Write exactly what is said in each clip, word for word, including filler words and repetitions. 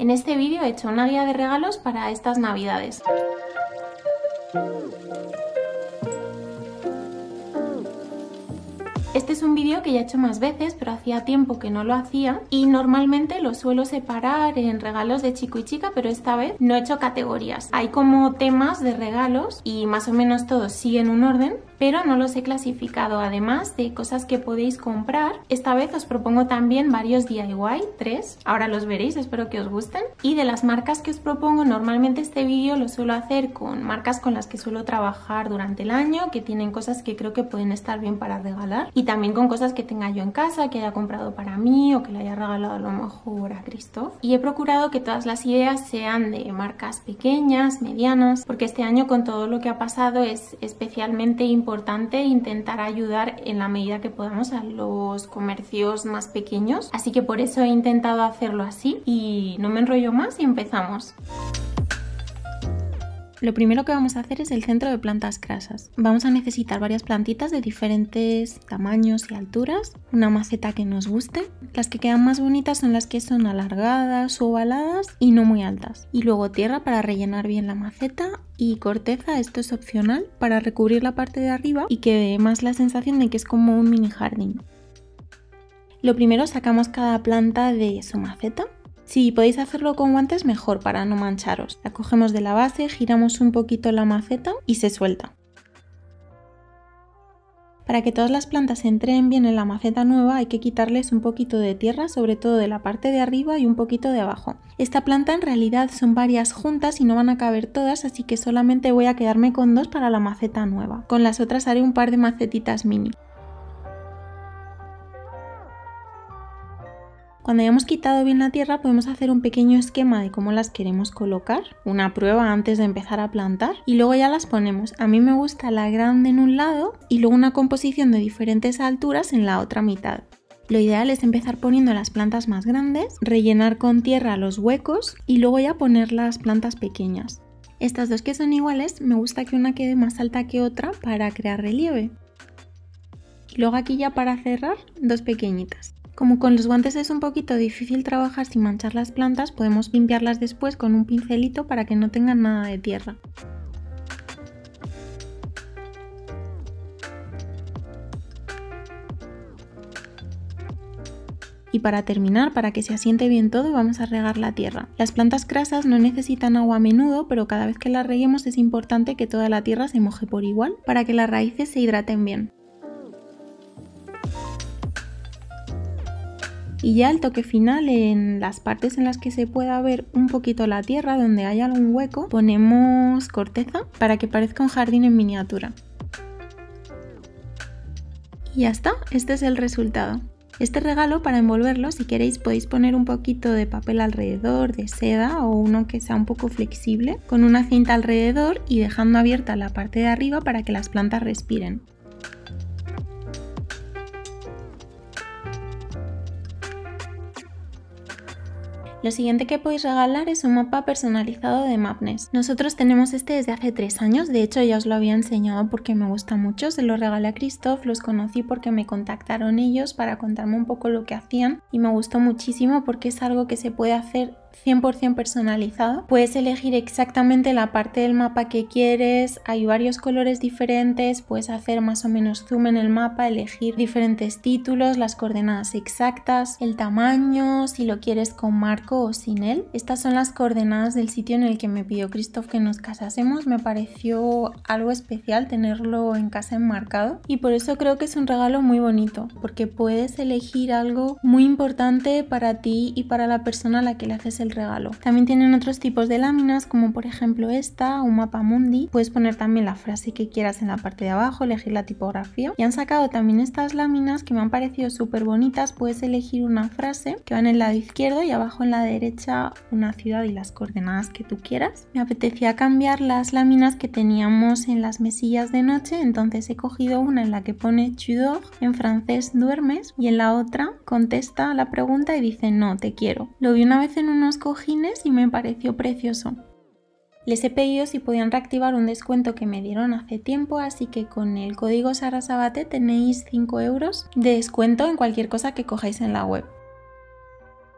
En este vídeo he hecho una guía de regalos para estas navidades. Este es un vídeo que ya he hecho más veces, pero hacía tiempo que no lo hacía y normalmente lo suelo separar en regalos de chico y chica, pero esta vez no he hecho categorías. Hay como temas de regalos y más o menos todos siguen un orden, pero no los he clasificado. Además de cosas que podéis comprar, esta vez os propongo también varios D I Y, tres, ahora los veréis, espero que os gusten. Y de las marcas que os propongo, normalmente este vídeo lo suelo hacer con marcas con las que suelo trabajar durante el año, que tienen cosas que creo que pueden estar bien para regalar. Y también con cosas que tenga yo en casa, que haya comprado para mí o que le haya regalado a lo mejor a Christoph. Y he procurado que todas las ideas sean de marcas pequeñas, medianas, porque este año con todo lo que ha pasado es especialmente importante intentar ayudar en la medida que podamos a los comercios más pequeños. Así que por eso he intentado hacerlo así y no me enrollo más y empezamos. Lo primero que vamos a hacer es el centro de plantas crasas. Vamos a necesitar varias plantitas de diferentes tamaños y alturas, una maceta que nos guste. Las que quedan más bonitas son las que son alargadas o ovaladas y no muy altas. Y luego tierra para rellenar bien la maceta y corteza, esto es opcional, para recubrir la parte de arriba y que dé más la sensación de que es como un mini jardín. Lo primero, sacamos cada planta de su maceta. Si podéis hacerlo con guantes, mejor para no mancharos. La cogemos de la base, giramos un poquito la maceta y se suelta. Para que todas las plantas entren bien en la maceta nueva hay que quitarles un poquito de tierra, sobre todo de la parte de arriba y un poquito de abajo. Esta planta en realidad son varias juntas y no van a caber todas, así que solamente voy a quedarme con dos para la maceta nueva. Con las otras haré un par de macetitas mini. Cuando hayamos quitado bien la tierra podemos hacer un pequeño esquema de cómo las queremos colocar, una prueba antes de empezar a plantar y luego ya las ponemos. A mí me gusta la grande en un lado y luego una composición de diferentes alturas en la otra mitad. Lo ideal es empezar poniendo las plantas más grandes, rellenar con tierra los huecos y luego ya poner las plantas pequeñas. Estas dos que son iguales, me gusta que una quede más alta que otra para crear relieve. Y luego aquí ya para cerrar, dos pequeñitas. Como con los guantes es un poquito difícil trabajar sin manchar las plantas, podemos limpiarlas después con un pincelito para que no tengan nada de tierra. Y para terminar, para que se asiente bien todo, vamos a regar la tierra. Las plantas crasas no necesitan agua a menudo, pero cada vez que las reguemos es importante que toda la tierra se moje por igual para que las raíces se hidraten bien. Y ya el toque final, en las partes en las que se pueda ver un poquito la tierra, donde haya algún hueco, ponemos corteza para que parezca un jardín en miniatura. Y ya está, este es el resultado. Este regalo, para envolverlo, si queréis podéis poner un poquito de papel alrededor, de seda o uno que sea un poco flexible, con una cinta alrededor y dejando abierta la parte de arriba para que las plantas respiren. Lo siguiente que podéis regalar es un mapa personalizado de Mapness. Nosotros tenemos este desde hace tres años, de hecho ya os lo había enseñado porque me gusta mucho, se lo regalé a Christoph, los conocí porque me contactaron ellos para contarme un poco lo que hacían y me gustó muchísimo porque es algo que se puede hacer cien por cien personalizado. Puedes elegir exactamente la parte del mapa que quieres, hay varios colores diferentes, puedes hacer más o menos zoom en el mapa, elegir diferentes títulos, las coordenadas exactas, el tamaño, si lo quieres con marco o sin él. Estas son las coordenadas del sitio en el que me pidió Christoph que nos casásemos, me pareció algo especial tenerlo en casa enmarcado y por eso creo que es un regalo muy bonito, porque puedes elegir algo muy importante para ti y para la persona a la que le haces el regalo. También tienen otros tipos de láminas, como por ejemplo esta, un mapa mundi. Puedes poner también la frase que quieras en la parte de abajo, elegir la tipografía. Y han sacado también estas láminas que me han parecido súper bonitas. Puedes elegir una frase que va en el lado izquierdo y abajo en la derecha una ciudad y las coordenadas que tú quieras. Me apetecía cambiar las láminas que teníamos en las mesillas de noche, entonces he cogido una en la que pone tu dors, en francés duermes, y en la otra contesta la pregunta y dice no, te quiero. Lo vi una vez en unos cojines y me pareció precioso. Les he pedido si podían reactivar un descuento que me dieron hace tiempo, así que con el código sarasabate tenéis cinco euros de descuento en cualquier cosa que cojáis en la web.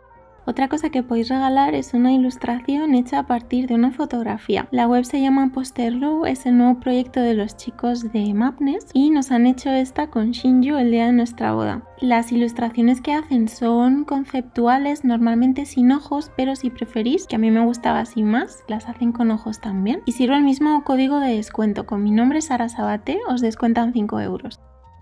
Otra cosa que podéis regalar es una ilustración hecha a partir de una fotografía. La web se llama Posterloo, es el nuevo proyecto de los chicos de Mapnes y nos han hecho esta con Shinju el día de nuestra boda. Las ilustraciones que hacen son conceptuales, normalmente sin ojos, pero si preferís, que a mí me gustaba así más, las hacen con ojos también. Y sirve el mismo código de descuento, con mi nombre Sara Sabate os descuentan cinco euros.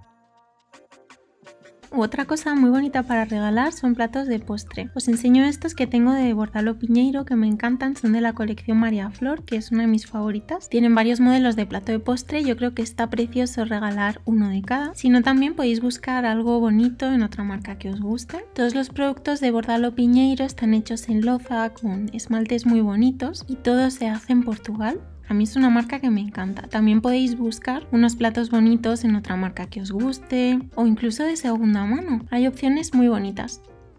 Otra cosa muy bonita para regalar son platos de postre. Os enseño estos que tengo de Bordalo Piñeiro que me encantan, son de la colección María Flor, que es una de mis favoritas. Tienen varios modelos de plato de postre, yo creo que está precioso regalar uno de cada. Si no, también podéis buscar algo bonito en otra marca que os guste. Todos los productos de Bordalo Piñeiro están hechos en loza con esmaltes muy bonitos y todo se hace en Portugal. A mí es una marca que me encanta. También podéis buscar unos platos bonitos en otra marca que os guste o incluso de segunda mano. Hay opciones muy bonitas.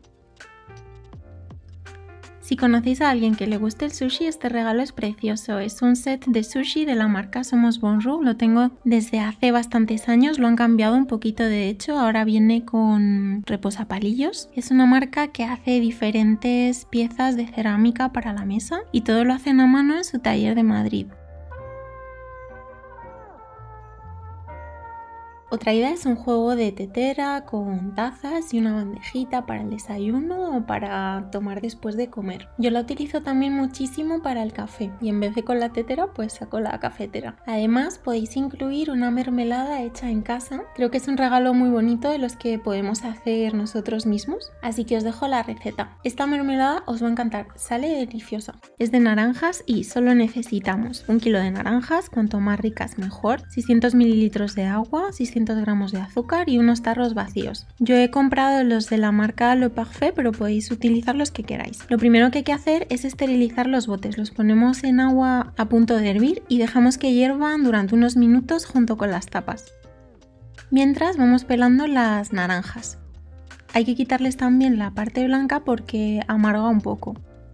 Si conocéis a alguien que le guste el sushi, este regalo es precioso. Es un set de sushi de la marca Somos Bonjour. Lo tengo desde hace bastantes años, lo han cambiado un poquito de hecho. Ahora viene con reposapalillos. Es una marca que hace diferentes piezas de cerámica para la mesa y todo lo hacen a mano en su taller de Madrid. Otra idea es un juego de tetera con tazas y una bandejita para el desayuno o para tomar después de comer. Yo la utilizo también muchísimo para el café y en vez de con la tetera pues saco la cafetera. Además podéis incluir una mermelada hecha en casa. Creo que es un regalo muy bonito de los que podemos hacer nosotros mismos. Así que os dejo la receta. Esta mermelada os va a encantar, sale deliciosa. Es de naranjas y solo necesitamos un kilo de naranjas, cuanto más ricas mejor, seiscientos mililitros de agua, seiscientos gramos de azúcar y unos tarros vacíos. Yo he comprado los de la marca Le Parfait, pero podéis utilizar los que queráis. Lo primero que hay que hacer es esterilizar los botes. Los ponemos en agua a punto de hervir y dejamos que hiervan durante unos minutos junto con las tapas. Mientras vamos pelando las naranjas. Hay que quitarles también la parte blanca porque amarga un poco.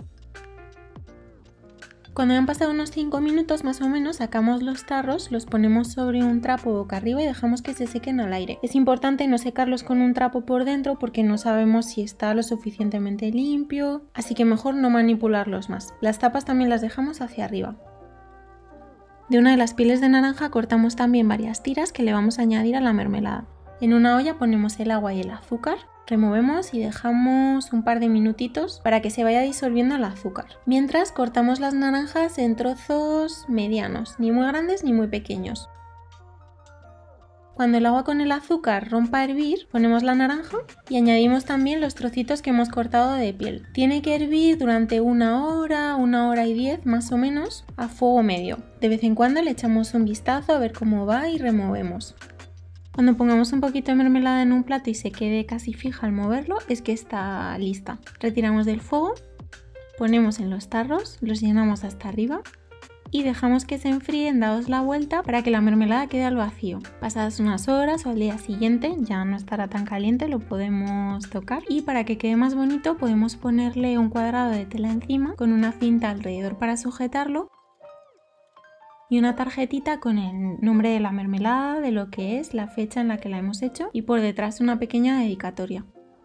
Cuando han pasado unos cinco minutos más o menos, sacamos los tarros, los ponemos sobre un trapo boca arriba y dejamos que se sequen al aire. Es importante no secarlos con un trapo por dentro porque no sabemos si está lo suficientemente limpio, así que mejor no manipularlos más. Las tapas también las dejamos hacia arriba. De una de las pieles de naranja cortamos también varias tiras que le vamos a añadir a la mermelada. En una olla ponemos el agua y el azúcar. Removemos y dejamos un par de minutitos para que se vaya disolviendo el azúcar. Mientras cortamos las naranjas en trozos medianos, ni muy grandes ni muy pequeños. Cuando el agua con el azúcar rompa a hervir, ponemos la naranja y añadimos también los trocitos que hemos cortado de piel. Tiene que hervir durante una hora, una hora y diez más o menos, a fuego medio. De vez en cuando le echamos un vistazo a ver cómo va y removemos. Cuando pongamos un poquito de mermelada en un plato y se quede casi fija al moverlo, es que está lista. Retiramos del fuego, ponemos en los tarros, los llenamos hasta arriba y dejamos que se enfríen dados la vuelta para que la mermelada quede al vacío. Pasadas unas horas o al día siguiente ya no estará tan caliente, lo podemos tocar y para que quede más bonito podemos ponerle un cuadrado de tela encima con una cinta alrededor para sujetarlo y una tarjetita con el nombre de la mermelada, de lo que es, la fecha en la que la hemos hecho y por detrás una pequeña dedicatoria.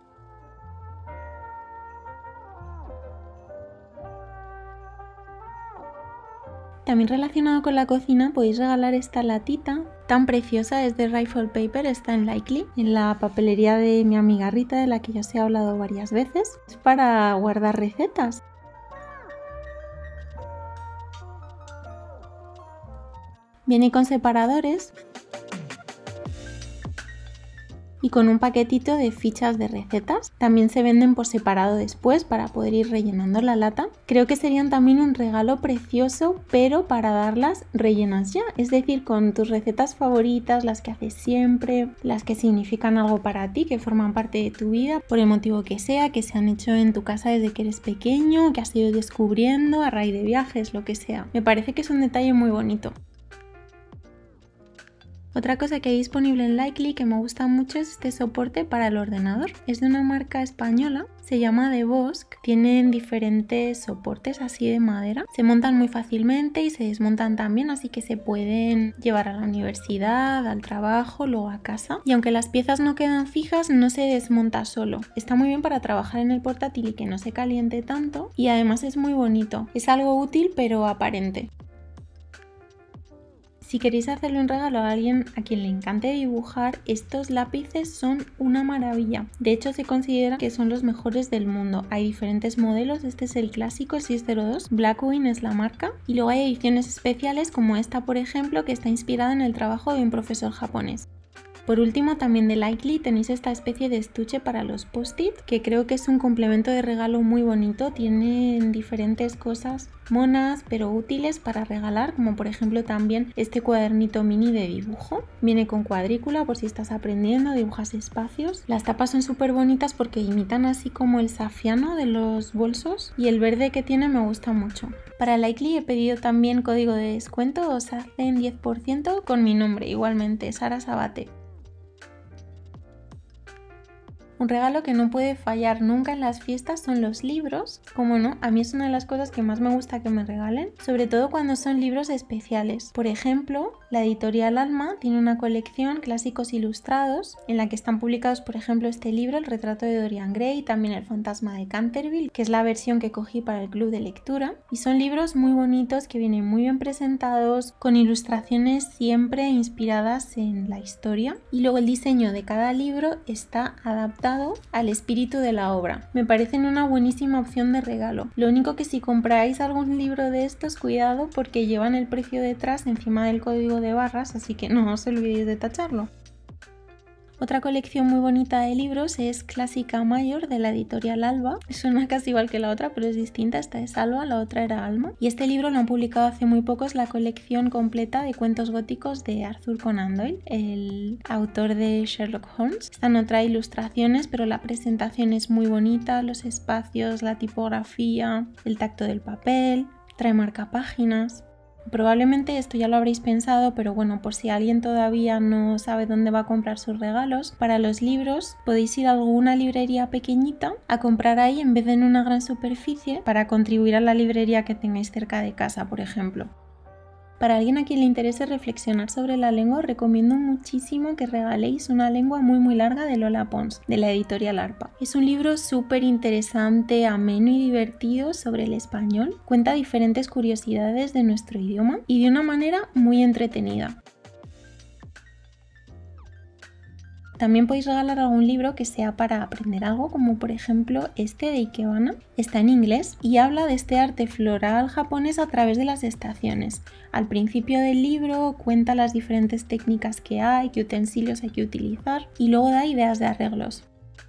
También relacionado con la cocina podéis regalar esta latita tan preciosa, es de Rifle Paper, está en Likely, en la papelería de mi amiga Rita, de la que ya os he hablado varias veces. Es para guardar recetas. Viene con separadores y con un paquetito de fichas de recetas. También se venden por separado después para poder ir rellenando la lata. Creo que serían también un regalo precioso, pero para darlas rellenas ya. Es decir, con tus recetas favoritas, las que haces siempre, las que significan algo para ti, que forman parte de tu vida, por el motivo que sea, que se han hecho en tu casa desde que eres pequeño, que has ido descubriendo a raíz de viajes, lo que sea. Me parece que es un detalle muy bonito. Otra cosa que hay disponible en Likely que me gusta mucho es este soporte para el ordenador. Es de una marca española, se llama The Bosque. Tienen diferentes soportes así de madera. Se montan muy fácilmente y se desmontan también, así que se pueden llevar a la universidad, al trabajo, luego a casa. Y aunque las piezas no quedan fijas, no se desmonta solo. Está muy bien para trabajar en el portátil y que no se caliente tanto. Y además es muy bonito. Es algo útil pero aparente. Si queréis hacerle un regalo a alguien a quien le encante dibujar, estos lápices son una maravilla. De hecho, se considera que son los mejores del mundo. Hay diferentes modelos, este es el clásico, el seiscientos dos, Blackwing es la marca. Y luego hay ediciones especiales como esta, por ejemplo, que está inspirada en el trabajo de un profesor japonés. Por último, también de Likely tenéis esta especie de estuche para los post-it, que creo que es un complemento de regalo muy bonito. Tienen diferentes cosas monas pero útiles para regalar, como por ejemplo también este cuadernito mini de dibujo. Viene con cuadrícula por si estás aprendiendo, dibujas espacios. Las tapas son súper bonitas porque imitan así como el safiano de los bolsos y el verde que tiene me gusta mucho. Para Likely he pedido también código de descuento, os hacen diez por ciento con mi nombre, igualmente, Sara Sabate. Un regalo que no puede fallar nunca en las fiestas son los libros. Como no, a mí es una de las cosas que más me gusta que me regalen, sobre todo cuando son libros especiales. Por ejemplo, la editorial Alma tiene una colección clásicos ilustrados en la que están publicados, por ejemplo, este libro, El retrato de Dorian Gray, y también El fantasma de Canterville, que es la versión que cogí para el club de lectura. Y son libros muy bonitos que vienen muy bien presentados, con ilustraciones siempre inspiradas en la historia. Y luego el diseño de cada libro está adaptado al espíritu de la obra. Me parecen una buenísima opción de regalo. Lo único que si compráis algún libro de estos, cuidado porque llevan el precio detrás encima del código de barras, así que no os olvidéis de tacharlo. Otra colección muy bonita de libros es Clásica Mayor de la editorial Alba. Suena casi igual que la otra, pero es distinta. Esta es Alba, la otra era Alma. Y este libro lo han publicado hace muy poco, es la colección completa de cuentos góticos de Arthur Conan Doyle, el autor de Sherlock Holmes. Esta no trae ilustraciones, pero la presentación es muy bonita, los espacios, la tipografía, el tacto del papel, trae marcapáginas. Probablemente esto ya lo habréis pensado, pero bueno, por si alguien todavía no sabe dónde va a comprar sus regalos, para los libros podéis ir a alguna librería pequeñita a comprar ahí en vez de en una gran superficie para contribuir a la librería que tengáis cerca de casa, por ejemplo. Para alguien a quien le interese reflexionar sobre la lengua, os recomiendo muchísimo que regaléis Una lengua muy muy larga de Lola Pons, de la editorial Arpa. Es un libro súper interesante, ameno y divertido sobre el español. Cuenta diferentes curiosidades de nuestro idioma y de una manera muy entretenida. También podéis regalar algún libro que sea para aprender algo, como por ejemplo este de Ikebana. Está en inglés y habla de este arte floral japonés a través de las estaciones. Al principio del libro cuenta las diferentes técnicas que hay, qué utensilios hay que utilizar y luego da ideas de arreglos.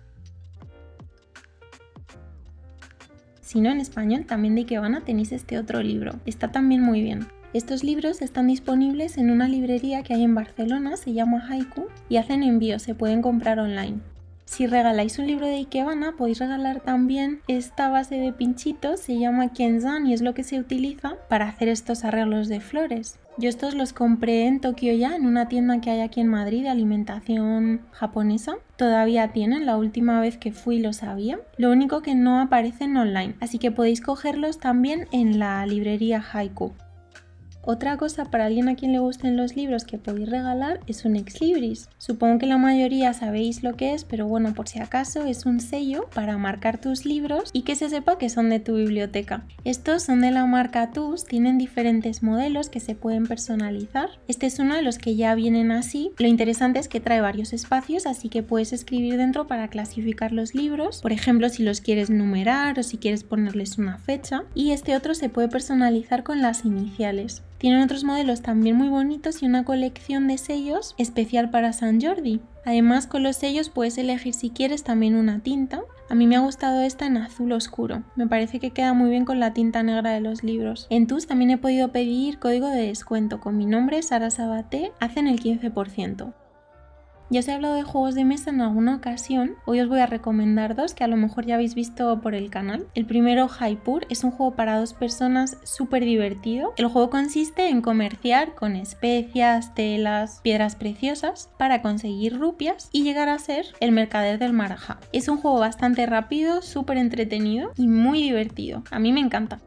Si no, en español también de Ikebana tenéis este otro libro. Está también muy bien. Estos libros están disponibles en una librería que hay en Barcelona, se llama Haiku, y hacen envío, se pueden comprar online. Si regaláis un libro de Ikebana, podéis regalar también esta base de pinchitos, se llama Kenzan y es lo que se utiliza para hacer estos arreglos de flores. Yo estos los compré en Tokio ya, en una tienda que hay aquí en Madrid de alimentación japonesa. Todavía tienen, la última vez que fui lo sabía. Lo único que no aparecen online, así que podéis cogerlos también en la librería Haiku. Otra cosa para alguien a quien le gusten los libros que podéis regalar es un ex libris. Supongo que la mayoría sabéis lo que es, pero bueno, por si acaso es un sello para marcar tus libros y que se sepa que son de tu biblioteca. Estos son de la marca Tus, tienen diferentes modelos que se pueden personalizar. Este es uno de los que ya vienen así. Lo interesante es que trae varios espacios, así que puedes escribir dentro para clasificar los libros. Por ejemplo, si los quieres numerar o si quieres ponerles una fecha. Y este otro se puede personalizar con las iniciales. Tienen otros modelos también muy bonitos y una colección de sellos especial para Sant Jordi. Además, con los sellos puedes elegir si quieres también una tinta. A mí me ha gustado esta en azul oscuro. Me parece que queda muy bien con la tinta negra de los libros. En Tus también he podido pedir código de descuento. Con mi nombre, Sara Sabate, hacen el quince por ciento. Ya os he hablado de juegos de mesa en alguna ocasión, hoy os voy a recomendar dos que a lo mejor ya habéis visto por el canal. El primero, Jaipur, es un juego para dos personas súper divertido. El juego consiste en comerciar con especias, telas, piedras preciosas para conseguir rupias y llegar a ser el mercader del Maraja. Es un juego bastante rápido, súper entretenido y muy divertido. A mí me encanta.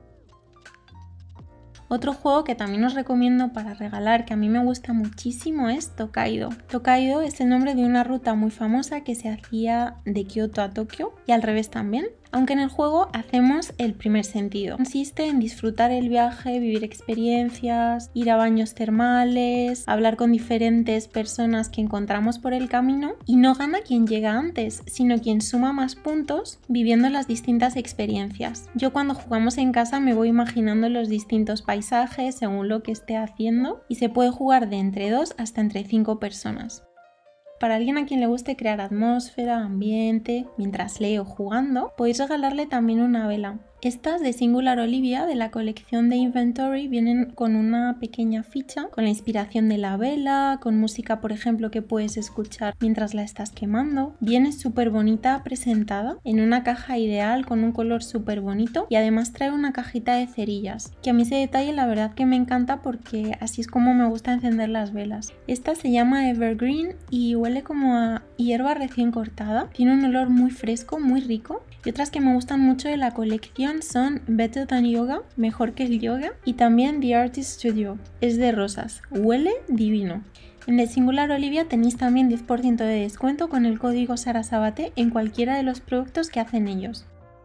Otro juego que también os recomiendo para regalar, que a mí me gusta muchísimo, es Tokaido. Tokaido es el nombre de una ruta muy famosa que se hacía de Kioto a Tokio y al revés también. Aunque en el juego hacemos el primer sentido. Consiste en disfrutar el viaje, vivir experiencias, ir a baños termales, hablar con diferentes personas que encontramos por el camino y no gana quien llega antes, sino quien suma más puntos viviendo las distintas experiencias. Yo cuando jugamos en casa me voy imaginando los distintos paisajes según lo que esté haciendo y se puede jugar de entre dos hasta entre cinco personas. Para alguien a quien le guste crear atmósfera, ambiente, mientras lee o jugando, podéis regalarle también una vela. Estas de Singular Olivia de la colección de Inventory vienen con una pequeña ficha con la inspiración de la vela, con música por ejemplo que puedes escuchar mientras la estás quemando. Viene súper bonita presentada en una caja ideal con un color súper bonito y además trae una cajita de cerillas, que a mí ese detalle la verdad que me encanta porque así es como me gusta encender las velas. Esta se llama Evergreen y huele como a hierba recién cortada, tiene un olor muy fresco, muy rico. Y otras que me gustan mucho de la colección son Better Than Yoga, mejor que el yoga, y también The Artist Studio, es de rosas, huele divino. En el Singular Olivia tenéis también diez por ciento de descuento con el código Sarasabate en cualquiera de los productos que hacen ellos.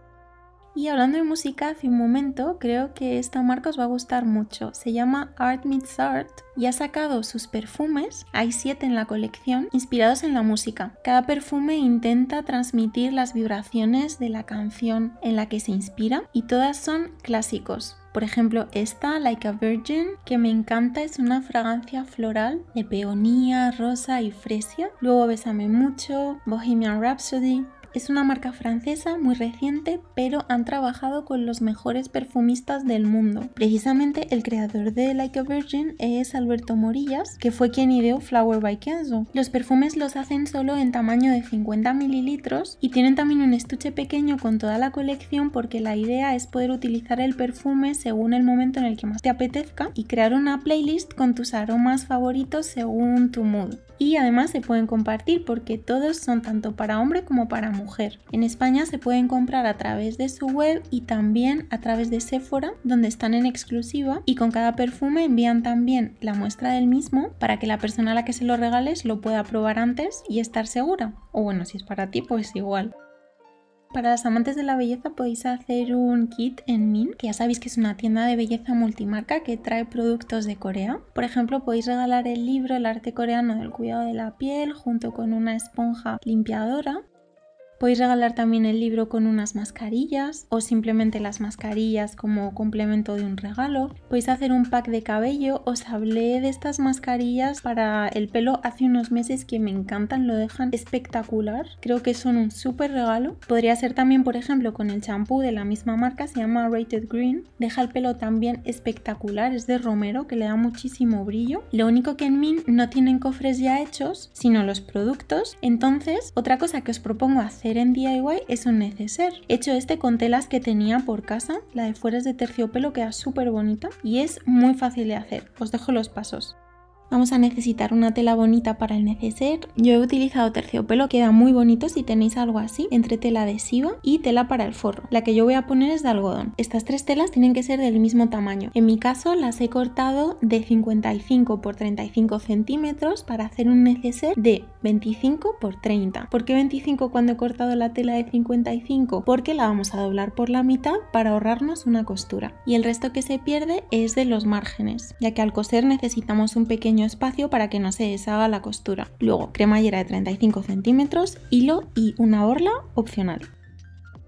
Y hablando de música, hace un momento creo que esta marca os va a gustar mucho. Se llama Art Meets Art y ha sacado sus perfumes, hay siete en la colección, inspirados en la música. Cada perfume intenta transmitir las vibraciones de la canción en la que se inspira y todas son clásicos. Por ejemplo, esta, Like a Virgin, que me encanta, es una fragancia floral de peonía, rosa y fresia. Luego Bésame Mucho, Bohemian Rhapsody. Es una marca francesa muy reciente, pero han trabajado con los mejores perfumistas del mundo. Precisamente el creador de Like a Virgin es Alberto Morillas, que fue quien ideó Flower by Kenzo. Los perfumes los hacen solo en tamaño de cincuenta mililitros y tienen también un estuche pequeño con toda la colección porque la idea es poder utilizar el perfume según el momento en el que más te apetezca y crear una playlist con tus aromas favoritos según tu mood. Y además se pueden compartir porque todos son tanto para hombre como para mujer. En España se pueden comprar a través de su web y también a través de Sephora, donde están en exclusiva, y con cada perfume envían también la muestra del mismo para que la persona a la que se lo regales lo pueda probar antes y estar segura. O bueno, si es para ti, pues igual. Para las amantes de la belleza podéis hacer un kit en Mint, que ya sabéis que es una tienda de belleza multimarca que trae productos de Corea. Por ejemplo, podéis regalar el libro El arte coreano del cuidado de la piel junto con una esponja limpiadora. Podéis regalar también el libro con unas mascarillas o simplemente las mascarillas como complemento de un regalo. Podéis hacer un pack de cabello. Os hablé de estas mascarillas para el pelo hace unos meses que me encantan, lo dejan espectacular. Creo que son un súper regalo. Podría ser también, por ejemplo, con el champú de la misma marca, se llama Rated Green. Deja el pelo también espectacular, es de romero que le da muchísimo brillo. Lo único que en Mint no tienen cofres ya hechos, sino los productos. Entonces, otra cosa que os propongo hacer en D I Y es un neceser. He hecho este con telas que tenía por casa, la de fuera es de terciopelo, queda súper bonita y es muy fácil de hacer. Os dejo los pasos. Vamos a necesitar una tela bonita para el neceser. Yo he utilizado terciopelo, queda muy bonito si tenéis algo así, entre tela adhesiva y tela para el forro. La que yo voy a poner es de algodón. Estas tres telas tienen que ser del mismo tamaño. En mi caso las he cortado de cincuenta y cinco por treinta y cinco centímetros para hacer un neceser de veinticinco por treinta. ¿Por qué veinticinco cuando he cortado la tela de cincuenta y cinco? Porque la vamos a doblar por la mitad para ahorrarnos una costura. Y el resto que se pierde es de los márgenes, ya que al coser necesitamos un pequeño espacio para que no se deshaga la costura. Luego cremallera de treinta y cinco centímetros, hilo y una borla opcional.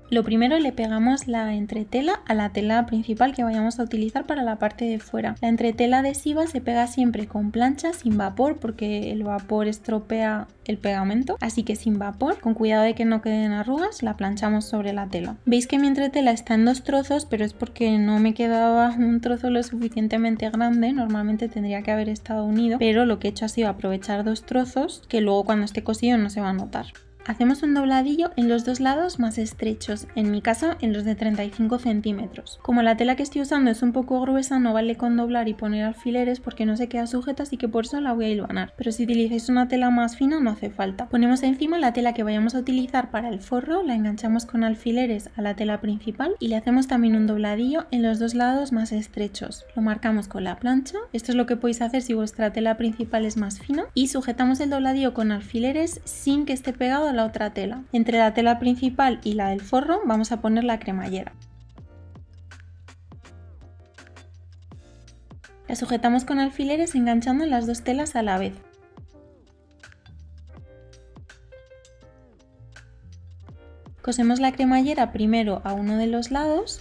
Lo primero, le pegamos la entretela a la tela principal que vayamos a utilizar para la parte de fuera. La entretela adhesiva se pega siempre con plancha, sin vapor, porque el vapor estropea el pegamento, así que sin vapor, con cuidado de que no queden arrugas, la planchamos sobre la tela. Veis que mi entretela está en dos trozos, pero es porque no me quedaba un trozo lo suficientemente grande, normalmente tendría que haber estado unido, pero lo que he hecho ha sido aprovechar dos trozos que luego cuando esté cosido no se va a notar. Hacemos un dobladillo en los dos lados más estrechos, en mi caso en los de treinta y cinco centímetros. Como la tela que estoy usando es un poco gruesa, no vale con doblar y poner alfileres porque no se queda sujeta, así que por eso la voy a hilvanar. Pero si utilizáis una tela más fina no hace falta. Ponemos encima la tela que vayamos a utilizar para el forro, la enganchamos con alfileres a la tela principal y le hacemos también un dobladillo en los dos lados más estrechos. Lo marcamos con la plancha, esto es lo que podéis hacer si vuestra tela principal es más fina, y sujetamos el dobladillo con alfileres sin que esté pegado a la otra tela. Entre la tela principal y la del forro vamos a poner la cremallera. La sujetamos con alfileres enganchando las dos telas a la vez. Cosemos la cremallera primero a uno de los lados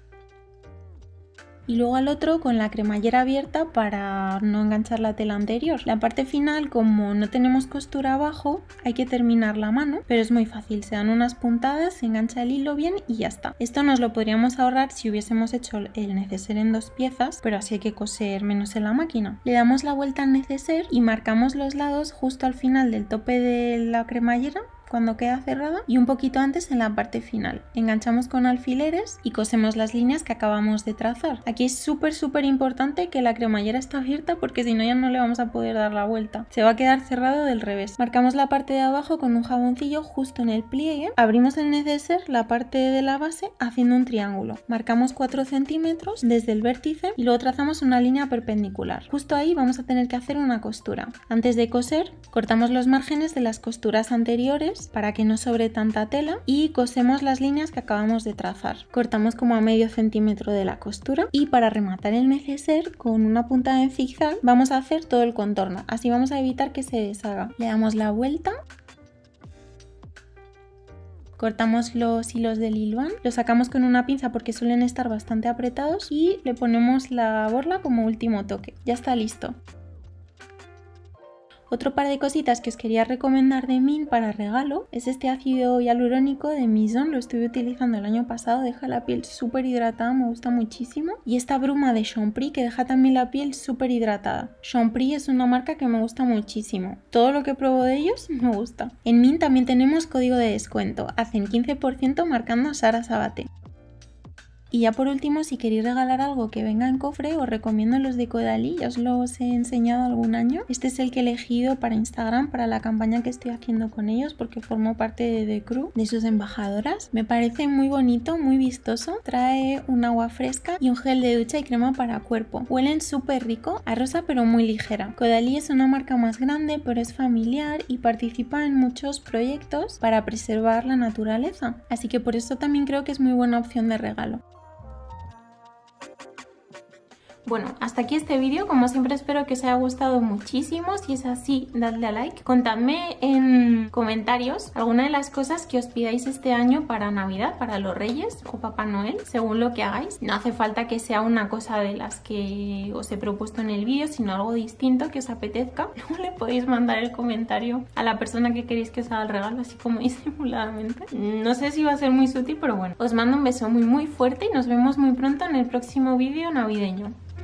y luego al otro con la cremallera abierta para no enganchar la tela anterior. La parte final, como no tenemos costura abajo, hay que terminarla a mano, pero es muy fácil, se dan unas puntadas, se engancha el hilo bien y ya está. Esto nos lo podríamos ahorrar si hubiésemos hecho el neceser en dos piezas, pero así hay que coser menos en la máquina. Le damos la vuelta al neceser y marcamos los lados justo al final del tope de la cremallera, cuando queda cerrada, y un poquito antes en la parte final. Enganchamos con alfileres y cosemos las líneas que acabamos de trazar. Aquí es súper súper importante que la cremallera esté abierta porque si no ya no le vamos a poder dar la vuelta. Se va a quedar cerrado del revés. Marcamos la parte de abajo con un jaboncillo justo en el pliegue. Abrimos el neceser, la parte de la base, haciendo un triángulo. Marcamos cuatro centímetros desde el vértice y luego trazamos una línea perpendicular. Justo ahí vamos a tener que hacer una costura. Antes de coser, cortamos los márgenes de las costuras anteriores para que no sobre tanta tela y cosemos las líneas que acabamos de trazar. Cortamos como a medio centímetro de la costura y para rematar el neceser con una puntada en zigzag vamos a hacer todo el contorno, así vamos a evitar que se deshaga. Le damos la vuelta, cortamos los hilos del hilván, los sacamos con una pinza porque suelen estar bastante apretados y le ponemos la borla como último toque. Ya está listo. Otro par de cositas que os quería recomendar de Mint para regalo es este ácido hialurónico de Mizone, lo estuve utilizando el año pasado, deja la piel súper hidratada, me gusta muchísimo. Y esta bruma de Chonpris que deja también la piel súper hidratada. Chonpris es una marca que me gusta muchísimo, todo lo que pruebo de ellos me gusta. En Mint también tenemos código de descuento, hacen quince por ciento marcando Sara Sabaté. Y ya por último, si queréis regalar algo que venga en cofre, os recomiendo los de Caudalie, ya os los he enseñado algún año. Este es el que he elegido para Instagram, para la campaña que estoy haciendo con ellos, porque formo parte de The Crew, de sus embajadoras. Me parece muy bonito, muy vistoso. Trae un agua fresca y un gel de ducha y crema para cuerpo. Huelen súper rico, a rosa pero muy ligera. Caudalie es una marca más grande, pero es familiar y participa en muchos proyectos para preservar la naturaleza. Así que por eso también creo que es muy buena opción de regalo. Bueno, hasta aquí este vídeo, como siempre espero que os haya gustado muchísimo, si es así dadle a like, contadme en comentarios alguna de las cosas que os pidáis este año para Navidad, para los Reyes o Papá Noel, según lo que hagáis. No hace falta que sea una cosa de las que os he propuesto en el vídeo, sino algo distinto que os apetezca. Luego le podéis mandar el comentario a la persona que queréis que os haga el regalo, así como disimuladamente. No sé si va a ser muy sutil, pero bueno. Os mando un beso muy muy fuerte y nos vemos muy pronto en el próximo vídeo navideño.